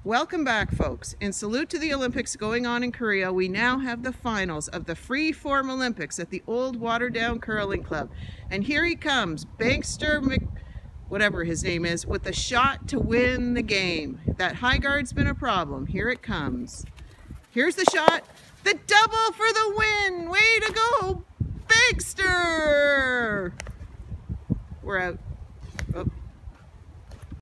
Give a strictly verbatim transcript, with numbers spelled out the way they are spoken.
Welcome back, folks. In salute to the Olympics going on in Korea, we now have the finals of the Free-Form Olympics at the old Waterdown Curling Club. And here he comes, Bankster Mc... whatever his name is, with the shot to win the game. That high guard's been a problem. Here it comes. Here's the shot. The double for the win. Way to go, Bankster! We're out.